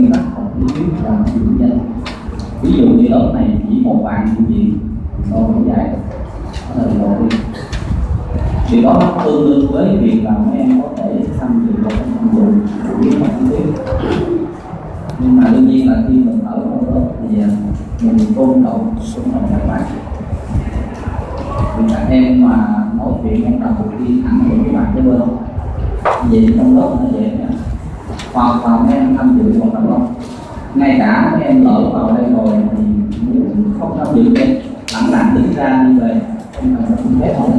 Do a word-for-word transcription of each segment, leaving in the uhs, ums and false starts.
nguyên tắc học lý thuyết và dụng danh. Ví dụ như lớp này chỉ một bạn như gì tôi phải dạy, đó là điều đầu tiên. Điều đó nó tương đương với việc là mấy em có thể tham dự vào các nhiệm vụ của kiến học lý thuyết. Nhưng mà đương nhiên là khi mình ở trong lớp thì mình tôn trọng tôn trọng các bạn. Vì các em mà nói chuyện trong tập cuộc thi ảnh hưởng các bạn kế bên, vậy trong lớp nó dễ nha. Hoặc là mấy em tham dự vào tập lớp, ngay cả mấy em lỡ vào đây rồi thì muốn không tham dự em lẳng lặng đứng ra đi về, không cần không phép thôi.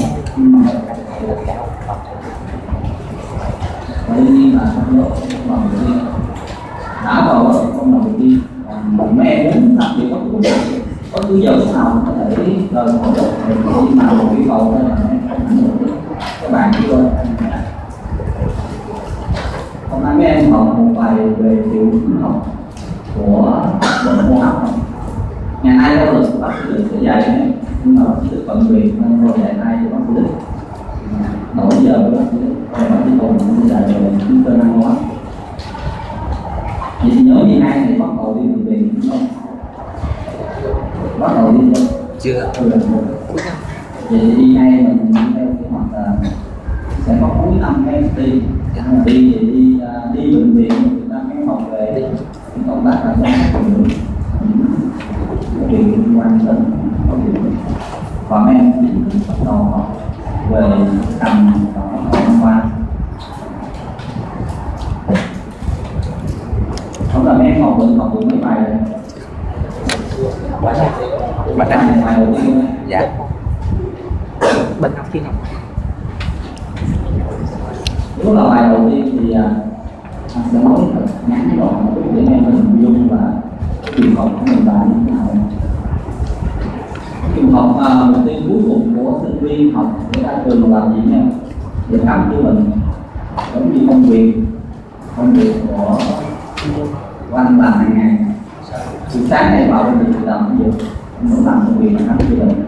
Và đương nhiên là trong lớp không làm việc riêng, đã vào lớp không làm việc riêng. Còn mấy em muốn tham dự bất cứ bất cứ giờ lúc nào có thể rời khỏi lớp để khi mà một yêu cầu thôi là mấy em không ảnh hưởng đến các bạn của tôi. Hôm nay mấy em học một bài về hiệu ứng học của bệnh hô hấp. Ngày nay đâu là bác sĩ Đức sẽ dạy em, nhưng mà bác sĩ Đức bận việc nên tôi dạy ai cho bác sĩ Đức. Nổi giờ với bác sĩ Đức, rồi bác sĩ Tùng sẽ dạy về những cơ năng hô hấp. Vậy thì nhớ như hai này bắt đầu đi từ viện đúng không? Bắt đầu đi chưa? Chưa. Ừ. Vậy thì đi hai mình đi theo kế hoạch là sẽ có cuối năm các em đi. Đi thì đi đi bệnh viện chúng ta mới học về công tác là trong các bệnh viện, những điều liên quan đến và mấy em chính thức bắt đầu học về cầm và học qua. Không là mấy em học được học được mấy bài rồi. Bài này bài đầu tiên. Dạ. Bên học chuyên học. Lúc là bài đầu tiên thì anh sẽ nói thật ngắn gọn để em hình dung là trường học của mình là như thế nào. Trường học uh, mục tiêu cuối cùng của sinh viên học để ra trường làm gì nha? Để khám chữa bệnh, giống như công việc công việc của của anh làm hàng ngày. Từ sáng này vào bệnh viện làm cái gì? Anh muốn làm công việc là khám chữa bệnh.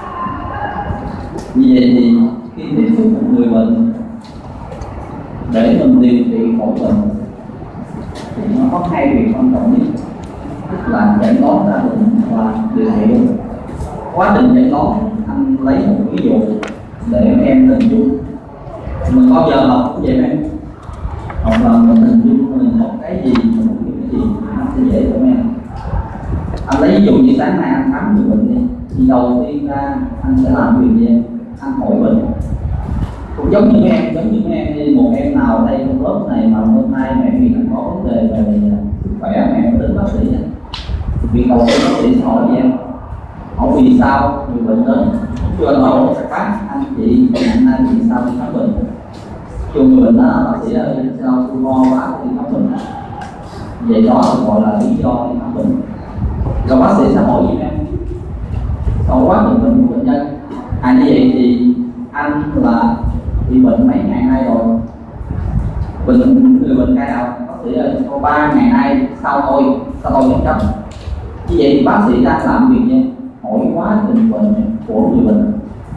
Như vậy thì khi tiếp xúc một người bệnh để mình điều trị khỏi bệnh thì nó có hai việc quan trọng nhất, tức là chẩn đoán ra bệnh và điều trị. Quá trình chẩn đoán anh lấy một ví dụ để em hình dung. Mình bao giờ học cũng vậy em, học là mình hình dung mình học cái gì, mình học cái gì nó sẽ dễ cho em. Anh lấy ví dụ như sáng nay anh khám người bệnh đi, thì đầu tiên ra anh sẽ làm việc gì em? Anh hỏi bệnh. Cũng giống như em, giống như em đi, một em nào ở đây trong lớp này mà hôm nay mẹ vì có vấn đề về sức khỏe mẹ có đến bác sĩ, việc đầu tiên bác sĩ sẽ hỏi gì em? Hỏi vì sao người bệnh đến? Chưa anh hỏi bác anh chị hiện nay vì sao đi khám bệnh? Chung người bệnh đó bác sĩ ơi sao tôi ho quá đi khám bệnh? Vậy đó được gọi là lý do đi khám bệnh. Rồi bác sĩ sẽ hỏi gì em? Sau quá trình bệnh của bệnh nhân. À như vậy thì anh là bị bệnh mấy ngày nay rồi, bệnh người bệnh cái nào bác sĩ ơi có ba ngày nay sao thôi sao thôi chấm. Như vậy thì bác sĩ đang làm việc gì? Hỏi quá trình bệnh của người bệnh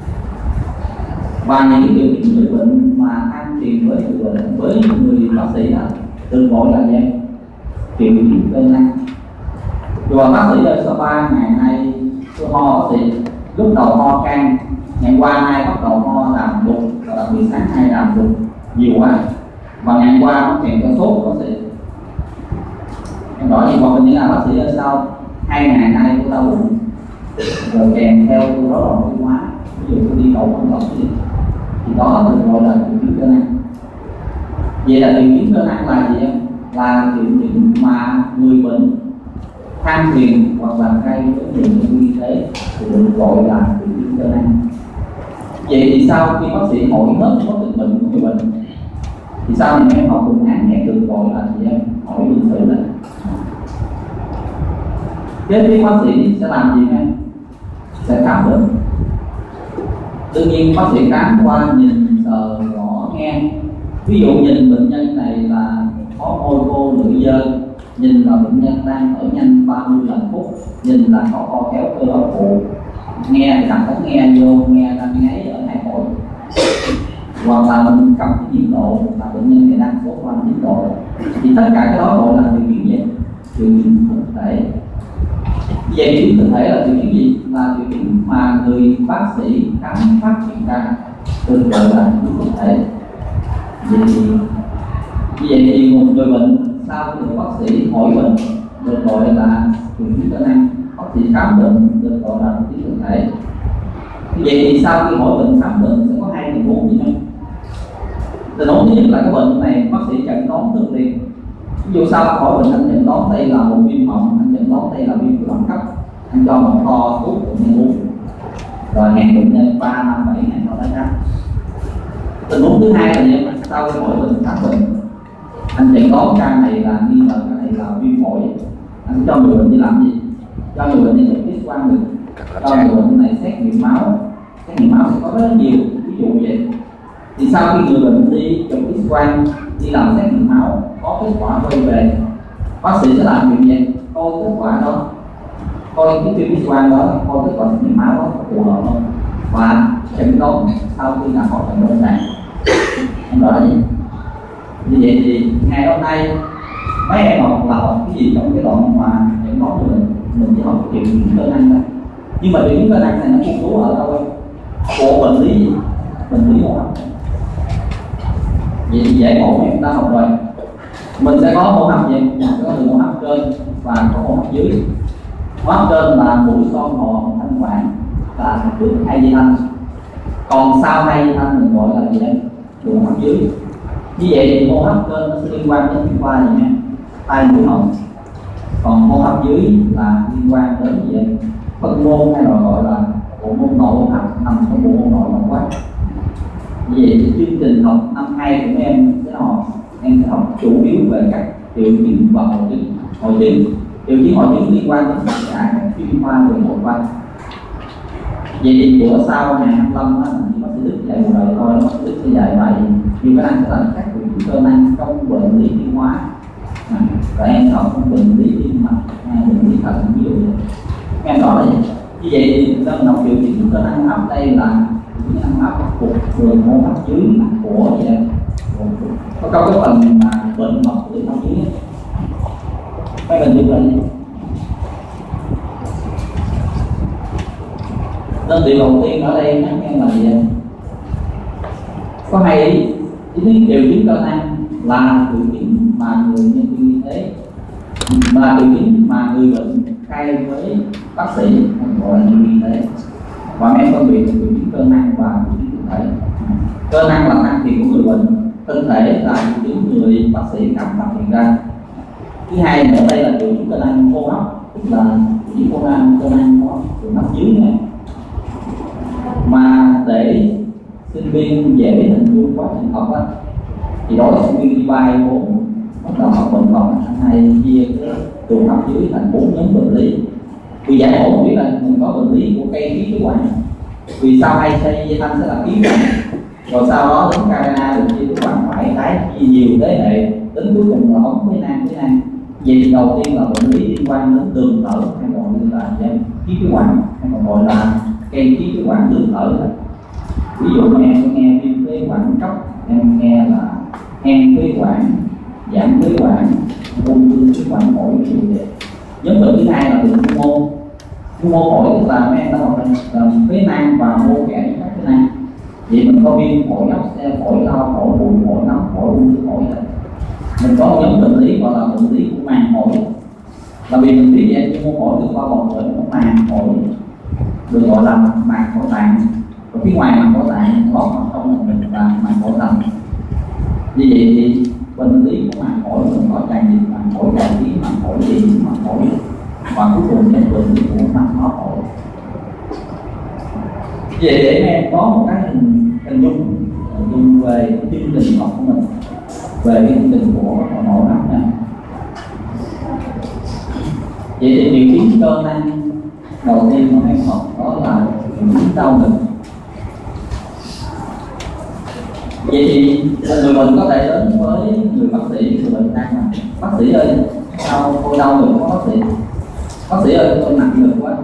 và những điều kiện người bệnh mà ăn tiền với người bệnh với người bác sĩ đó được gọi là gì? Triệu chứng cơ năng. Rồi bác sĩ ơi sau ba ngày nay tôi ho bác sĩ lúc đầu ho khan, ngày qua nay bắt đầu ho làm đục, và đặc biệt sáng nay làm đục nhiều quá, và ngày qua nó kèm theo sốt của bác sĩ. Em nói gì còn những là bác sĩ ở sau hai ngày nay tôi đau bụng, rồi kèm theo tôi rối loạn tiêu hóa, ví dụ tôi đi đậu không lọc gì, thì đó được gọi là triệu chứng cơ năng. Vậy là triệu chứng cơ năng là gì em? Là triệu chứng mà người bệnh than phiền hoặc là gây với nhiều nhân viên y tế thì được gọi là triệu chứng cơ năng. Vậy thì sau khi bác sĩ hỏi hết quá trình bệnh của người bệnh thì sau này em học phương án nhẹ được gọi là gì em? Hỏi bệnh sử đấy. Kế tiếp bác sĩ sẽ làm gì em? Sẽ khám bệnh. Đương nhiên bác sĩ khám qua nhìn sờ gõ nghe. Ví dụ nhìn bệnh nhân này là có môi khô lưỡi dơ, nhìn là bệnh nhân đang thở nhanh ba mươi lần phút, nhìn là có co kéo cơ hấp phụ, nghe thì đặt ống nghe vô nghe đang ngáy ở hai phổi, hoặc là mình cầm cái nhiệt độ là bệnh nhân này đang sốt ba mươi chín độ, thì tất cả cái đó gọi là điều kiện gì? Vậy triệu chứng thực thể là triệu chứng gì? Là triệu chứng mà người bác sĩ khám phát hiện ra, được gọi là triệu chứng thực thể. Vậy thì như vậy thì một người bệnh sau khi được bác sĩ hỏi bệnh được gọi là triệu chứng cơ năng, bác sĩ khám bệnh được gọi là triệu chứng thực thể. Như vậy thì sau khi hỏi bệnh khám bệnh sẽ có hai tình huống gì không? Tình huống thứ nhất là cái bệnh này bác sĩ chẩn đoán được liền. Ví dụ sau hỏi bệnh anh chẩn đoán đây là một viêm họng, anh chẩn đoán đây là viêm phổi cấp, anh cho một kho thuốc bệnh nhân uống, rồi hẹn bệnh nhân ba năm bảy ngày sau đó khám. Tình huống thứ hai là gì? Sau khi hỏi bệnh khám bệnh, anh chẩn đoán ca này là nghi ngờ ca này là viêm phổi, anh cho người bệnh đi làm gì? Cho người bệnh đi chụp X quang được, cho người bệnh này xét nghiệm máu, xét nghiệm máu sẽ có rất nhiều ví dụ vậy. Thì sau khi người bệnh đi chụp X quang, đi làm xét nghiệm máu, có kết quả quay về, bác sĩ sẽ làm chuyện gì? Coi kết quả đó, coi cái phim X quang đó, coi kết quả xét nghiệm máu đó phù hợp không, và chẩn đoán sau khi là họ chẩn đoán này. Em rõ gì? Như vậy thì ngày hôm nay mấy em học là học cái gì trong cái đoạn mà chẩn đoán của mình, mình chỉ học triệu chứng cơ năng thôi. Nhưng mà triệu chứng cơ năng này nó nghiên cứu ở đâu? Của bệnh lý gì? Bệnh lý hô hấp. Vậy thì dễ ngộ em ta học rồi. Mình sẽ có hô hấp gì? Có đường hô hấp trên và có hô hấp dưới. Hô hấp trên là mũi, son, họng, thanh quản và trước hai dây thanh. Còn sau hai dây thanh mình gọi là gì đấy? Đường hô hấp dưới. Như vậy thì hô hấp trên nó sẽ liên quan đến chuyên khoa gì nhé? Tai mũi họng. Còn hô hấp dưới là liên quan đến gì vậy? Phân môn hay là gọi là bộ môn nội hô hấp, nằm trong bộ môn nội tổng quát. Như vậy thì chương trình học năm hai của em sẽ học em sẽ học chủ yếu về các triệu chứng và hội chứng. Hội chứng, triệu chứng hội chứng liên quan đến tất cả các chuyên khoa về nội khoa. Vậy thì của sau ngày hai mươi lăm á, thì bác sĩ Đức dạy một đời thôi, bác sĩ Đức sẽ dạy bài nhiều khả năng sẽ là các triệu chứng cơ năng trong bệnh lý tiêu hóa. À, và em học trong bệnh lý tim mạch, bệnh lý thận, ví dụ như em rõ là gì? Như vậy thì chúng ta học triệu chứng cơ năng hấp đây là những năng hấp của đường hô hấp dưới của gì đây? Có câu cái phần mà bệnh mật của đường hô hấp dưới mấy bệnh dưới bệnh. Đơn vị đầu tiên ở đây nhắc em là gì đây? Có hai ý. Ý thứ triệu chứng cơ năng là triệu chứng mà người nhân viên y tế, mà triệu chứng mà người bệnh khai với bác sĩ gọi là nhân viên y tế. Và em phân biệt triệu chứng cơ năng và triệu chứng thực thể. Cơ năng là năng khiếu của người bệnh, thân thể là triệu chứng người bác sĩ khám phát hiện ra. Thứ hai nữa đây là triệu chứng cơ năng hô hấp, tức là triệu chứng cơ năng cơ năng có đường hấp dưới này. Mà để sinh viên dễ hình dung quá trình học á, thì đối với sinh viên đi bay bốn bắt đầu học bệnh vòng hay chia cái đường hấp dưới thành bốn nhóm bệnh lý. Vì giải mẫu biết là mình có bệnh lý của cây khí phế quản, vì sau hai xây dây thanh sẽ là khí quản, rồi sau đó đến carina được chia phế quản phải tái chia nhiều thế hệ, đến cuối cùng là ống phế nang phế nang. Vậy thì đầu tiên là bệnh lý liên quan đến đường thở hay gọi là khí phế quản, hay còn gọi là cây khí phế quản đường thở. Ví dụ mà em có nghe viêm phế quản cấp, em nghe là hen phế quản, giảm phế quản, ung thư phế quản phổi như vậy. Nhóm bệnh thứ hai là bệnh pneumo. Pneumo phổi tức là mấy em đã học là phế nang và mô kẻ các phế nang. Vậy mình có viêm phổi ốc xe, phổi lao phổi, bụi phổi, nóng phổi, ung thư phổi này. Mình có một nhóm bệnh lý gọi là bệnh lý của màng phổi. Là vì mình biết vậy pneumo phổi được bao bọc bởi một màng phổi được gọi là màng phổi tạng. Và phía ngoài màng phổi tạng có hoặc không là mình là màng phổi tầng. Như vậy thì bệnh lý của màng phổi mình có tràn dịch màng phổi, tràn khí màng phổi, gì màng phổi, và cuối cùng là bệnh lý của màng máu phổi. Vậy để em có một cái hình hình dung hình dung về chương trình học của mình, về cái chương trình của nội hấp này. Vậy thì điều kiến cơ năng đầu tiên mà em học đó là triệu chứng đau ngực. Vậy thì người bệnh có thể đến với người bác sĩ, người bệnh đang là bác sĩ ơi, sao tôi đau ngực có bác sĩ? Bác sĩ ơi, tôi nặng ngực quá.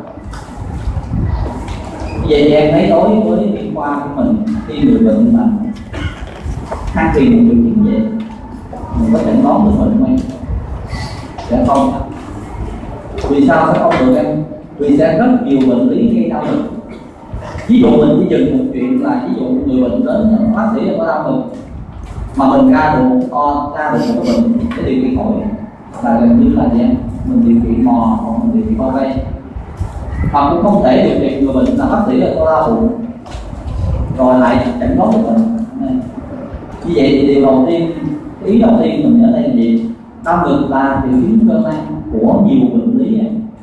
Vậy thì em thấy đối với chuyên khoa của mình, khi người bệnh mà than phiền một triệu chứng vậy, mình có chẩn đoán được bệnh không em? Sẽ không. Vì sao sẽ không được em? vì sẽ rất nhiều bệnh lý gây đau ngực. Ví dụ mình chỉ dừng một chuyện là ví dụ người bệnh đến bác sĩ có đau ngực mà mình ra được một con ra được một cái bệnh cái điều trị khỏi là gần như là gì mình điều trị mò hoặc mình điều trị co vây, hoặc cũng không thể điều trị người bệnh là bác sĩ có đau bụng rồi lại chẩn đoán được bệnh. Như vậy thì điều đầu tiên, ý đầu tiên mình nhớ đây là gì? Đau ngực là triệu chứng cơ năng của nhiều bệnh lý.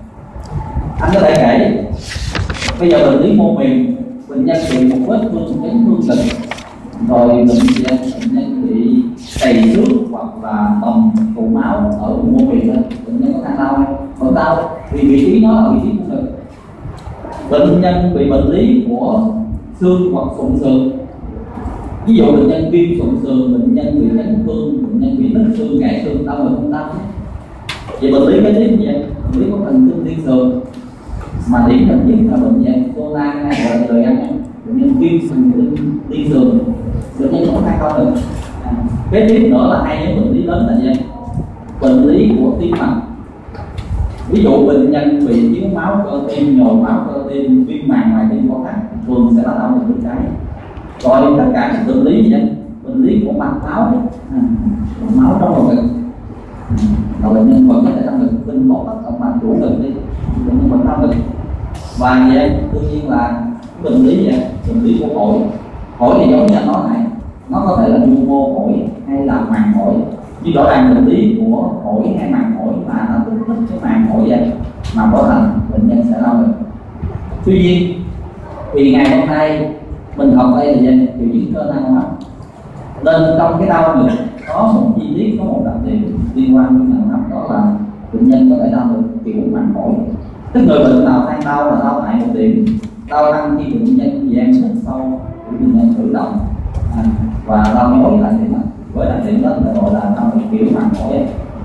Anh có thể kể bây giờ bệnh lý mô mềm, bệnh nhân bị một vết thương chấn thương ngực, rồi bệnh nhân bệnh nhân bị trầy xước hoặc là tầm tụ máu ở mô mềm đó, bệnh nhân có khả đau hay còn đau vì vị trí nó ở vị trí của ngực. Bệnh nhân bị bệnh lý của xương hoặc sụn sườn, ví dụ bệnh nhân viêm sụn sườn, bệnh nhân bị chấn thương, bệnh nhân bị nứt xương, gãy xương, đau ngực không đau. Vậy bệnh lý cái tiếp gì vậy? Bệnh lý có thần kinh liên sườn mà điển hình nhất là bệnh nhân Zona hay là đời ăn bệnh nhân viêm thần kinh liên sườn, bệnh nhân có hai con được. À, cái tiếp nữa là hai nhóm bệnh lý lớn là gì? Bệnh lý của tim mạch, ví dụ bệnh nhân bị thiếu máu cơ tim, nhồi máu cơ tim, viêm màng ngoài tim có thắt, thường sẽ là đau ngực bên trái. Rồi tất cả các bệnh lý gì vậy? Bệnh lý của mạch máu, à, máu trong lồng ngực, rồi bệnh nhân vẫn có thể đau ngực, kinh một các động mạch chủ ngực đi, bệnh nhân vẫn đau ngực. Và vậy đương nhiên là bệnh lý vậy, bệnh lý của phổi. Phổi thì giống như anh nói này, nó có thể là nhu mô phổi hay là màng phổi. Chứ rõ ràng bệnh lý của phổi hay màng phổi mà nó kích thích cái màng phổi vậy mà có thành bệnh nhân sẽ đau ngực. Tuy nhiên vì ngày hôm nay mình học đây là gì? Triệu chứng cơ năng hô hấp, nên trong cái đau ngực có một chi tiết, có một đặc điểm liên quan đến hô hấp, đó là bệnh nhân có thể đau ngực kiểu màng phổi. Tức người bệnh nào hay đau là đau tại một điểm, đau tăng khi bệnh nhân giãn hít sâu, bệnh nhân cử động, à, và đau nhói là điểm đó. Với đặc điểm đó là gọi là đau ngực kiểu màng phổi.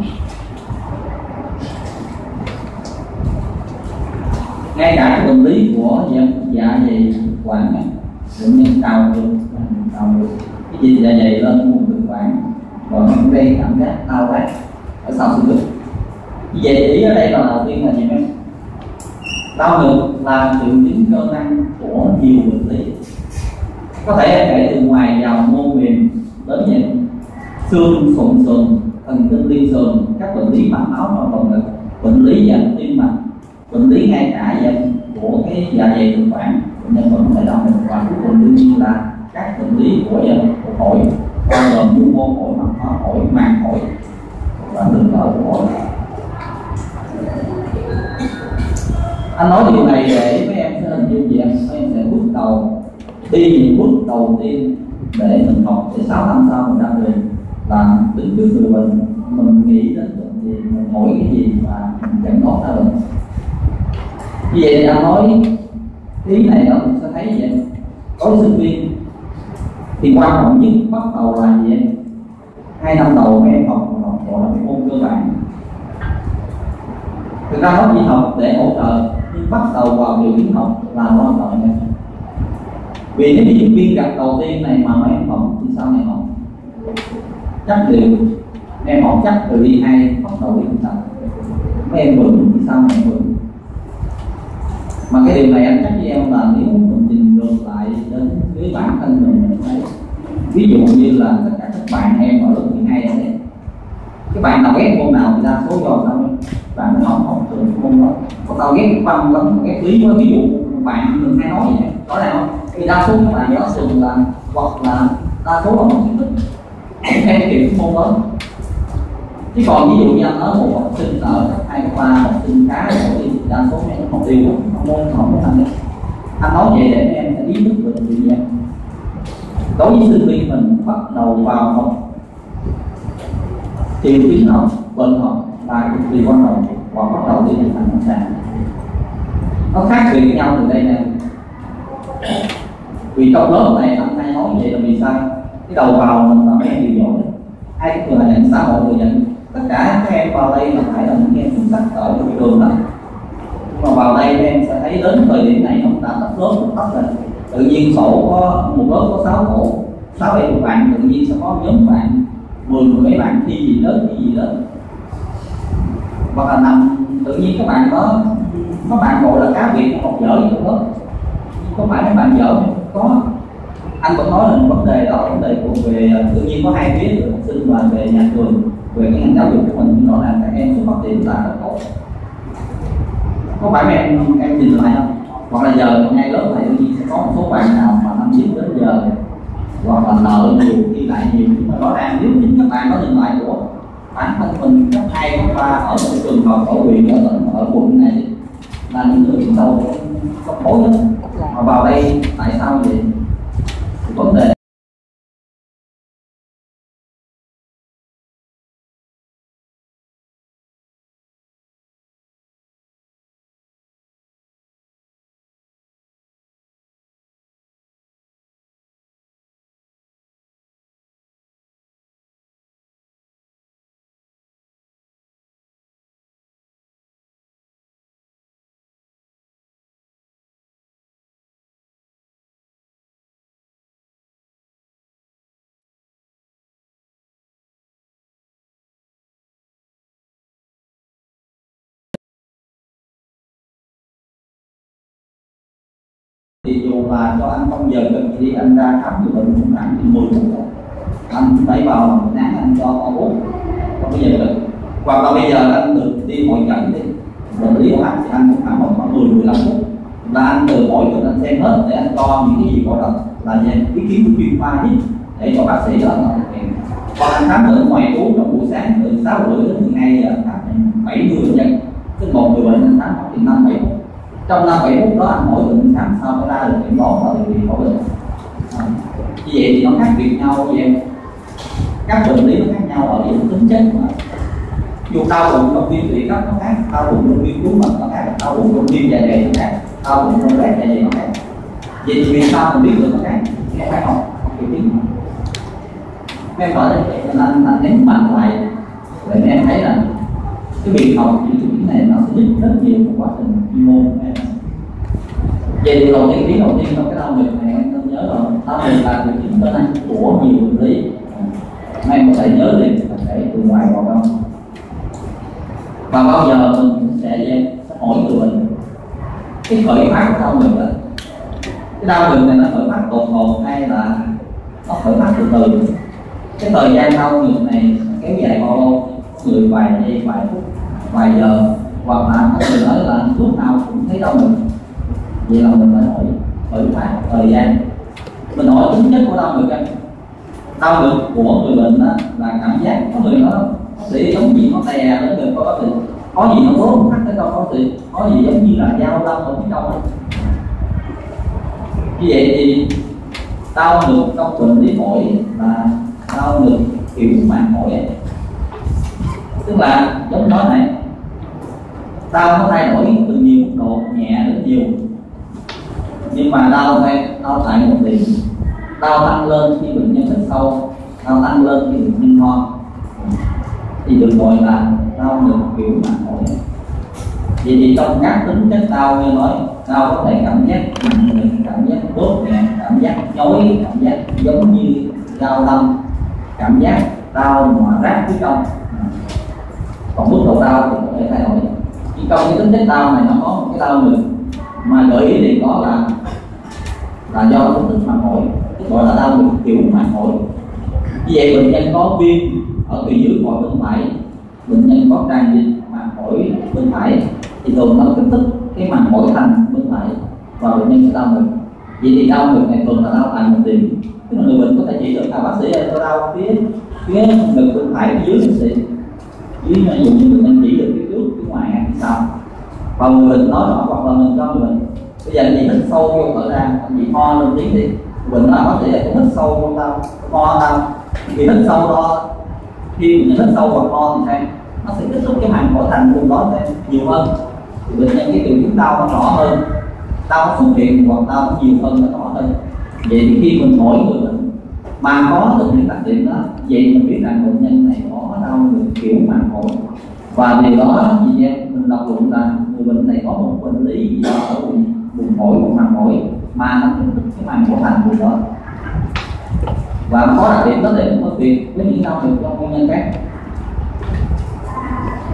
Ngay cả cái bệnh lý của dạ, dạ dày thực quản, bệnh nhân cào được cào được cái gì dạ dày lên vùng thực quản, rồi nó gây cảm giác đau rát ở sau xương ngực. Như vậy thì ý ở đây là đầu tiên là gì em? Đau ngực là triệu chứng cơ năng của nhiều bệnh lý, có thể em kể từ ngoài vào mô mềm đến vậy xương sụn sườn, thần kinh liên sườn, các bệnh lý mạch máu trong lồng ngực, bệnh lý về tim mạch, bệnh lý ngay cả về của cái dạ dày thực quản, bệnh nhân vẫn phải đau ngực. Và cuối cùng đương nhiên là các bệnh lý của của phổi, bao gồm nhu mô phổi, mạch máu phổi, màng phổi và đường thở của phổi. Anh nói điều này để mấy em sẽ hình dung gì em, mấy em sẽ bước đầu đi những bước đầu tiên để mình học để sáu năm sau mình ra đường là đứng trước người bệnh, mình nghĩ đến bệnh gì, mình hỏi cái gì và mình chẩn đoán ra bệnh. Như vậy thì anh nói ý này nó cũng sẽ thấy vậy. Đối với sinh viên thì quan trọng nhất bắt đầu là gì em? Hai năm đầu mấy em học gọi là môn cơ bản. Thực ra nó chỉ học để hỗ trợ, nhưng bắt đầu vào điều kiến học là quan trọng nhất. Vì nếu như viên gạch đầu tiên này mà mấy em học thì sau này học chắc điều em học chắc từ đi hai bắt đầu đi thực tập, mấy em vững thì sau này vững. Mà cái điều này anh chắc với em là nếu mình nhìn ngược lại đến với bản thân mình, mình thấy ví dụ như là tất cả các bạn em ở lớp mười hai ở đây, cái bạn nào ghét môn nào thì đa số do sao bạn mới học học từ môn đó. Còn tao ghét văn lắm, ghét lý quá, ví dụ bạn đừng hay nói vậy đó là không, vì đa số các bạn đó thường là hoặc là đa số là không kiến thức theo kiểu môn đó. Chứ còn ví dụ như anh nói một học sinh ở cấp hai cấp ba, học sinh khá là thì đa số em học tiêu môn học của anh. Anh nói vậy để em sẽ ý thức được điều gì. Đối với sinh viên mình bắt đầu vào học triệu chứng học, bệnh học là cực kỳ quan trọng và bắt đầu đi thực hành lâm sàng. Nó khác biệt với nhau từ đây nè. Vì trong lớp này anh hay nói vậy là vì sao? Cái đầu vào mình là mấy em điều giỏi, ai cũng thừa nhận, xã hội thừa nhận tất cả các em vào đây là phải là những em xuất sắc ở trong trường đó. Nhưng mà vào đây em sẽ thấy đến thời điểm này nó đã tách lớp một tách rồi. Tự nhiên sổ có một lớp có sáu tổ, sáu bảy bạn, tự nhiên sẽ có nhóm bạn mười mười mấy bạn thi gì lớn thi gì lớn, hoặc là năm tự nhiên các bạn có các bạn gọi là cá biệt học dở gì đó, không phải các bạn dở có. Anh vẫn nói là vấn đề đó, vấn đề của về tự nhiên có hai phía, về học sinh và về nhà trường, về cái ngành giáo dục của mình, rõ ràng các em xuất phát điểm là rất tốt. Có phải các em em nhìn lại không? Hoặc là giờ ngay lớp này tự nhiên sẽ có một số bạn nào mà năm chín đến giờ hoặc là nợ nhiều, đi lại nhiều, nhưng mà rõ ràng nếu chính các bạn có nhìn lại của bản thân mình cấp hai, cấp ba ở một trường học ở huyện, ở tỉnh, ở quận này là những người đứng đầu cấp khối đó, mà vào đây tại sao vậy? Thì vấn đề thì dù là cho anh không giờ cần đi anh ra khám chữa bệnh cũng khoảng thì mười phút rồi, anh đẩy vào nắng anh cho con uống không bây giờ được. Hoặc là bây giờ anh được đi hội chẩn đi bệnh lý của anh thì anh cũng khoảng một khoảng mười mười lăm phút là anh từ mỗi bệnh anh xem hết để anh cho những cái gì có được là về ý kiến của chuyên khoa hết để cho bác sĩ đó là thực hiện. Còn anh khám ở ngoài trú trong buổi sáng từ sáu rưỡi đến mười hai giờ khám bảy mươi bệnh nhân, cứ một người bệnh anh khám khoảng năm bảy phút. Trong năm bảy phút đó anh mỗi bệnh khám sao mới ra được những đó và điều trị khỏi bệnh. À, như vậy thì nó khác biệt nhau như em, các bệnh lý nó khác nhau ở những tính chất mà dù đau bụng trong viêm tụy cấp nó khác, đau bụng trong viêm túi mật nó khác, đau bụng trong viêm dạ dày nó khác, đau bụng trong loét dạ dày nó khác. Vậy thì vì sao mình biết được nó khác? Em phải học học triệu chứng. Em nói đây cho nên anh nhấn mạnh lại để em thấy là cái việc học những triệu chứng này nó sẽ giúp rất nhiều trong quá trình chuyên môn của em. Vậy thì đầu tiên, tiếng đầu tiên trong cái đau ngực này em nên nhớ rồi, đau ngực là triệu chứng cơ năng của nhiều bệnh lý. Em có thể nhớ liền để từ ngoài vào trong. Và bao giờ mình cũng sẽ sẽ hỏi người bệnh cái khởi phát của đau ngực đó, cái đau ngực này nó khởi phát đột ngột hay là nó khởi phát từ từ. Cái thời gian đau ngực này kéo dài bao lâu? Người vài giây, vài phút, vài giờ, hoặc là có người nói là lúc nào cũng thấy đau ngực. Vậy là mình phải hỏi khởi phát thời gian. Mình hỏi tính chất của đau ngực anh. Đau ngực của người bệnh đó là cảm giác, có người nói bác sĩ giống gì nó tè đến ngực có bác sĩ, có gì nó bố thắt tới đâu bác sĩ, có gì giống như là dao đâm ở phía trong đó. Như vậy thì đau ngực trong bệnh lý phổi là đau ngực kiểu màng phổi ấy. Tức là giống nói này, đau nó thay đổi từ nhiều mức độ, nhẹ đến nhiều, nhưng mà đau đây đau tại một điểm, đau tăng lên khi bệnh nhân hít sâu, đau tăng lên khi bệnh nhân ho thì được gọi là đau ngực kiểu màng phổi. Vậy thì trong các tính chất đau như nói, đau có thể cảm giác nặng nề, cảm giác đốt nghẹn, cảm giác nhói, cảm giác giống như dao đâm, cảm giác đau mà rát phía trong. Còn mức độ đau thì có thể thay đổi. Nhưng trong cái tính chất đau này nó có một cái đau ngực mà gợi ý thì có là là do tính chất màng phổi, tức gọi là đau ngực kiểu màng phổi. Như vậy bệnh nhân có viêm ở phía dưới phổi bên phải, bệnh nhân có tràn dịch màng phổi bên phải thì thường nó kích thích cái màng phổi thành bên phải và bệnh nhân sẽ đau ngực. Vậy thì đau ngực này thường là đau tại một điểm, tức là người bệnh có thể chỉ được là bác sĩ ơi tôi đau phía phía ngực bên phải phía dưới bác sĩ, dưới ví dụ như bệnh nhân chỉ được phía trước phía ngoài hay sao, và người bệnh nói rõ hoặc là mình cho người bệnh bây giờ anh chị hít sâu vô thở ra, anh chị ho lên tiếng đi, bệnh nói bác sĩ ơi tôi hít sâu vô tao ho tao, thì hít sâu đó khi mình hít sâu hoặc ho thì sao nó sẽ kích thích cái màng phổi thành vùng đó thêm nhiều hơn, thì bệnh nhân cái triệu chứng đau nó rõ hơn, đau nó xuất hiện hoặc đau nó nhiều hơn, nó rõ hơn. Vậy thì khi mình hỏi người bệnh mà có được những đặc điểm đó, vậy mình biết rằng bệnh nhân này có đau ngực kiểu màng phổi, và điều đó chị em mình đọc luận là người bệnh này có một bệnh lý gì đó ở vùng vùng phổi, vùng màng phổi mà nó kích thích cái màng phổi thành vùng đó, và nó có đặc điểm đó để phân biệt với những đau ngực do nguyên nhân khác.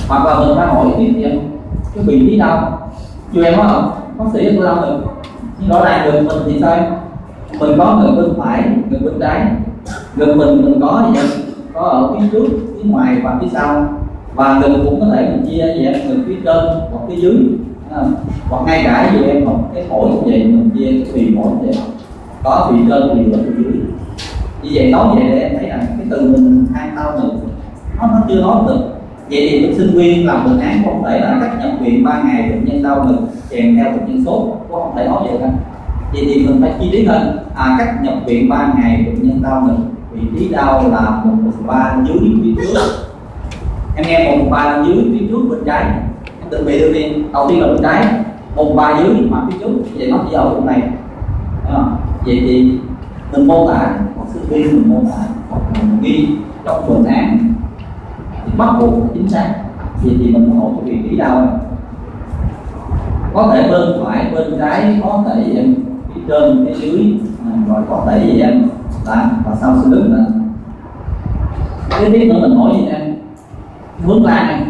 Hoặc là mình phải hỏi tiếp em cái vị trí đâu, chưa em nói không bác sĩ tôi đau được, nhưng rõ ràng ngực mình thì sao, mình có ngực bên phải, ngực bên trái, ngực mình mình có gì vậy? Có ở phía trước, phía ngoài và phía sau, và ngực cũng có thể mình chia gì vậy, ngực phía trên hoặc phía dưới, hoặc ngay cả gì em một cái phổi cũng vậy, mình chia cái phì phổi vậy, có phì trên thì ở phía dưới. Như vậy nói vậy để em thấy rằng cái từ mình hai đau ngực nó nó chưa nói được. Vậy thì sinh viên làm bệnh án không thể là cách nhập viện ba ngày bệnh nhân đau ngực kèm theo bệnh nhân sốt, có không thể nói vậy đâu. Vậy thì mình phải chi tiết hơn. À, cách nhập viện ba ngày bệnh nhân đau ngực, vị trí đau là một phần ba dưới phía trước. Em nghe một phần ba dưới phía trước bên trái. Em tự bị đưa viên đầu tiên là bên trái, một phần ba dưới mà phía trước. Vậy nó chỉ ở vùng này. À, vậy thì mình mô tả, sinh viên mình mô tả hoặc mình ghi trong bệnh án thì bắt buộc chính xác. Vậy thì mình hỏi cái vị trí đau, có thể bên phải, bên trái, có thể phía trên, phía dưới, rồi có thể gì em là và sau sẽ đứng nữa. Cái tiếp nữa mình hỏi gì em hướng lan em,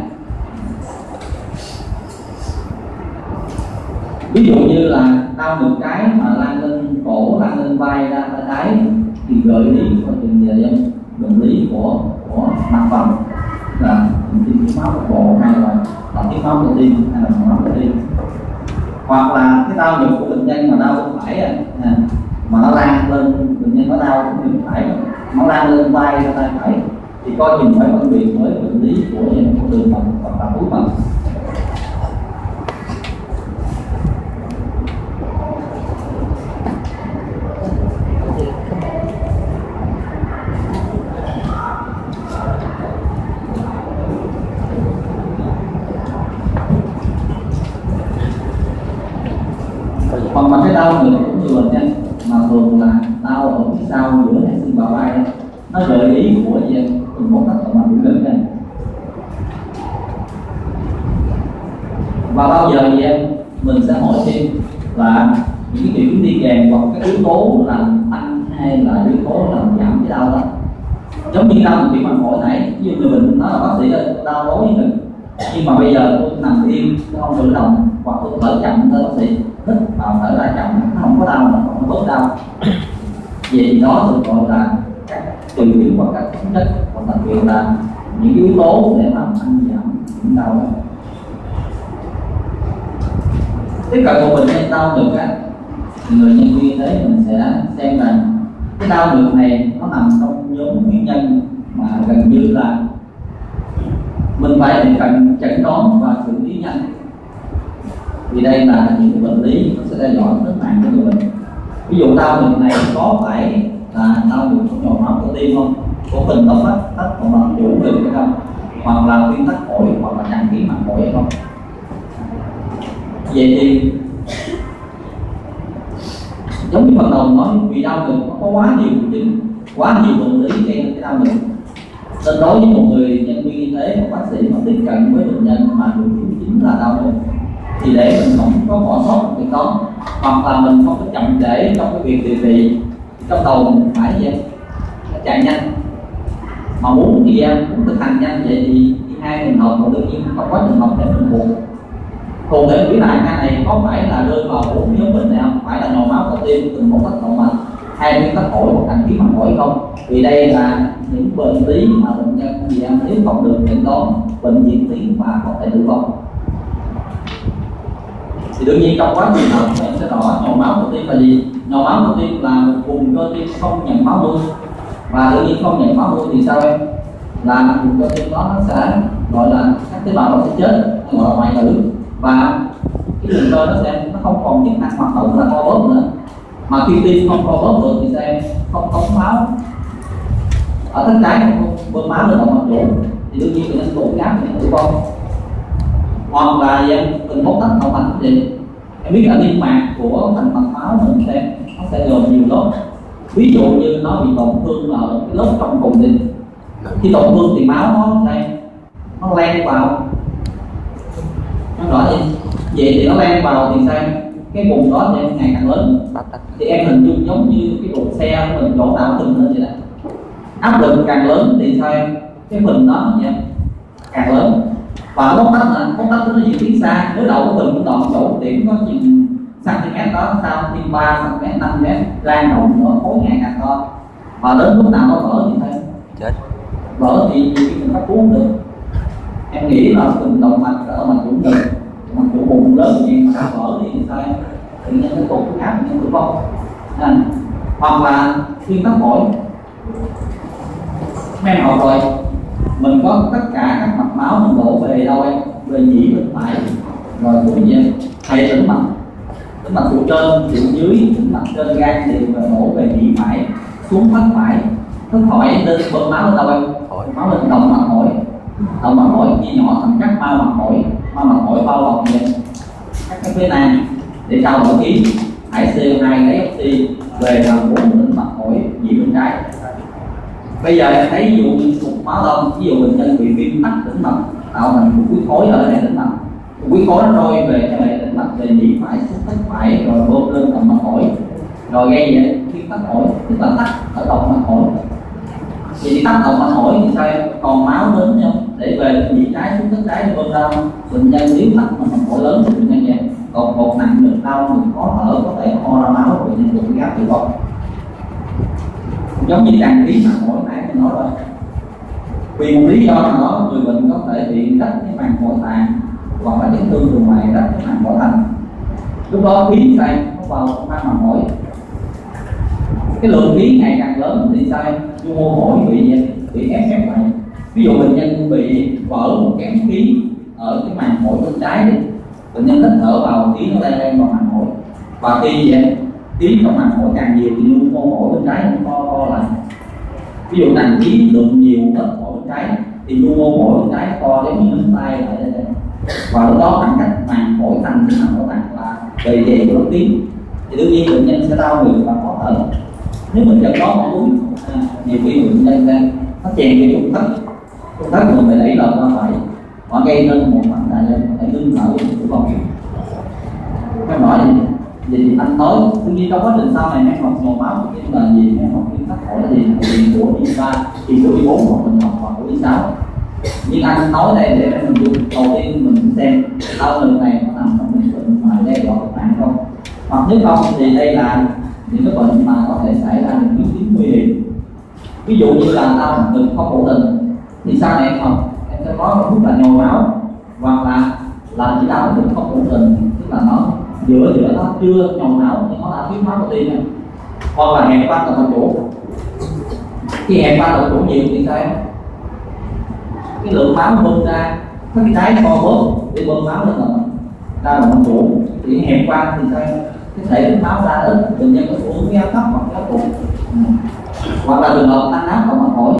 ví dụ như là đau ngực trái mà lan lên cổ, lan lên vai, ra tay trái thì gợi ý có chuyện gì em bệnh lý của của mặt phần là tim thiếu máu cục bộ hay là là thiếu máu cơ tim hay là máu cơ tim, hoặc là cái đau ngực của bệnh nhân mà đau bên phải à, mà nó lan lên, bệnh nhân có đau bên phải nó lan lên vai ra tay phải thì coi chừng phải phân biệt với bệnh lý của của đường phần hoặc là túi phần. Còn mà cái đau ngực cũng như bệnh nhân mà thường là đau ở phía sau giữa hai xương bả vai, nó gợi ý của gì em từng một tác động mạnh lực này. Và bao giờ gì em mình sẽ hỏi thêm là những cái triệu chứng đi kèm hoặc cái yếu tố làm tăng hay là yếu tố làm giảm cái đau đó. Giống như đau thì mình hỏi nãy, ví dụ như mình nói là bác sĩ ơi đau đối với mình, nhưng mà bây giờ tôi nằm im, tôi không cử động hoặc tôi thở chậm tới bác sĩ hít vào thở ra chậm, nó không có đau mà không bớt đau. Vậy thì đó được gọi là các triệu chứng hoặc các tính chất, hoặc đặc biệt là những yếu tố để làm tăng giảm những đau đó. Tiếp cận của bệnh nhân đau ngực á, người nhân viên đấy mình sẽ xem là cái đau ngực này nó nằm trong nhóm nguyên nhân mà gần như là mình phải tiếp cận chẩn đoán và xử lý nhanh, vì đây là những cái bệnh lý nó sẽ đe dọa tính mạng của người bệnh. Ví dụ đau ngực này có phải là đau ngực của nhồi máu cơ tim không, của phình tốc thắt thắt hoặc là chủ ngực hay không, hoặc là thuyên tắc phổi hoặc là tràn khí màng phổi hay không. Vậy thì giống như ban đầu nói, vì đau ngực nó có quá nhiều triệu chứng, quá nhiều bệnh lý gây nên cái đau ngực, nên đối với một người nhân viên y tế, một bác sĩ mà tiếp cận với bệnh nhân mà triệu chứng chính là đau ngực thì để mình không có bỏ sót việc đó, hoặc là mình không có chậm trễ trong cái việc điều trị, trong đầu mình phải gì chạy nhanh, mà muốn thì muốn thực hành nhanh vậy thì hai trường hợp, mà đương nhiên không có trường hợp để mình buộc. Thường để biết lại hai này có phải là rơi vào bốn nhóm bệnh này không, phải là nhồi máu cơ tim, từng một tác động mạch, hay nguyên tắc phổi hoặc tràn khí màng phổi không, vì đây là những bệnh lý mà bệnh nhân gì em nếu không được chẩn đoán bệnh diễn tiến và có thể tử vong. Thì đương nhiên trong quá trình học em sẽ rõ nhồi máu cơ tim là gì. Nhồi máu cơ tim là một vùng cơ tim không nhận máu nuôi, và đương nhiên không nhận máu nuôi thì sao em, là vùng cơ tim đó nó sẽ gọi là các tế bào nó sẽ chết, gọi là hoại tử, và cái đường cơ nó sẽ nó không còn chức năng hoạt động là co bóp nữa, mà khi tim không co bóp được thì sẽ không có máu ở thân trái, không bơm máu lên động mạch chủ, thì đương nhiên bệnh nhân tổn áp thì tử vong. Hoặc là em từng mốc tắc động mạch gì em biết là niêm mạc của thành mạch máu mình xem nó sẽ gồm nhiều lớp, ví dụ như nó bị tổn thương ở cái lớp trong cùng thì khi tổn thương thì máu nó đây nó len vào, nó rõ gì vậy thì nó len vào thì sao cái vùng đó thì em ngày càng lớn, thì em hình dung giống như cái cục xe của mình chỗ nào từng lên vậy đó, áp lực càng lớn thì sao em cái phình đó nha càng lớn, và móc tách là móc tách nó di chuyển xa, nếu đầu của mình cũng đòn chỗ điểm có chừng cm đó sao thêm ba cm năm mét lan rộng nữa khối ngày càng to, và đến lúc nào nó vỡ thì thôi chết, vỡ thì mình bắt cứu được. Em nghĩ là từng động mạch ở mặt chủ ngực, mặt chủ bụng lớn thì sao vỡ thì sao tự nhiên cái cục áp những tử vong. À, hoặc là thuyên tắc phổi, men học rồi mình có tất cả các mạch máu mình đổ về đâu em, về nhĩ bên phải rồi cũng vậy, hay tĩnh mạch tĩnh mạch trụ trên trụ dưới tĩnh mạch trên gan đều đổ về nhĩ phải xuống thất phải, thất phải lên bơm máu lên đâu em, máu lên động mạch phổi, động mạch phổi chia nhỏ thành các mao mạch phổi, mao mạch phổi bao bọc vậy các cái phế nang để trao đổi khí thải xê o hai lấy oxy về làm bốn tĩnh mạch phổi nhĩ bên trái. Bây giờ em thấy ví dụ như cục máu đông, ví dụ bệnh nhân bị viêm tắc tĩnh mạch tạo thành cục huyết khối ở hệ tĩnh mạch, cục huyết khối nó trôi về cho hệ tĩnh mạch về nhĩ phải xuống thất phải rồi bơm lên động mạch phổi rồi gây vậy viêm tắc phổi, tức là tắc ở động mạch phổi. Thì tắc động mạch phổi thì sao còn máu đến không để về nhĩ trái xuống thất trái bơm ra, bệnh nhân nếu tắc động mạch phổi lớn thì bệnh nhân vậy, còn một nặng được đau được khó thở có thể ho ra máu bệnh nhân được gáp tử vong. Giống như đăng ký mà mỗi nãy mình nói rồi, vì một lý do nào đó người bệnh có thể bị rách cái màng phổi tàn hoặc là chấn thương đường ngoài rách cái màng phổi thành, lúc đó khí này nó vào trong màng phổi, cái lượng khí ngày càng lớn thì sao nhu mô phổi bị gì? Bị ép ép lại. Ví dụ bệnh nhân bị vỡ một kém khí ở cái màng phổi bên trái đi, bệnh nhân hít thở vào khí nó lên lên vào màng phổi, và khi vậy khí trong màng phổi càng nhiều thì nhu mô phổi bên trái nó co co lại. Ví dụ đàn khí lượng nhiều hết phổi bên trái thì nhu mô phổi bên trái co đến như nắm tay lại đây, và lúc đó khoảng cách màng phổi thành cái màng phổi thành là về về của tiếng thì đương nhiên bệnh nhân sẽ đau người và khó thở. Nếu mình chậm đó họ uống à, nhiều khi bệnh nhân đang nó chèn cái trung thất, trung thất mình phải lấy lợn qua phải, họ gây nên một phản đại lên để ngưng thở tử vong. Em nói gì gì anh nói tuy nhiên trong quá trình sau này em học nhồi máu nhưng là gì em học viên tắc phổi là gì thì của y ba thì của y bốn hoặc mình học hoặc của y sáu, nhưng anh nói đây để mình dùng đầu tiên mình xem đau lần này nó nằm trong những bệnh mà đe dọa tính mạng không, hoặc nếu không thì đây là những cái bệnh mà có thể xảy ra những biến chứng nguy hiểm. Ví dụ như là đau ngực không ổn định thì sau này em học em sẽ có một là nhồi máu hoặc là là chỉ đau ngực không ổn định, tức là nó giữa giữa nó chưa nhồi máu nhưng nó đã thiếu máu cơ tim này, hoặc là hẹp van động mạch chủ. Khi hẹp van động mạch chủ nhiều thì sao em? Cái lượng máu bơm ra có cái trái co bớt để bơm máu lên động ra động mạch chủ, thì hẹp van thì sao em? Cái thể tích máu ra ít, bệnh nhân có xu hướng áp thấp hoặc áp tụt, hoặc là trường hợp tăng áp động mạch phổi.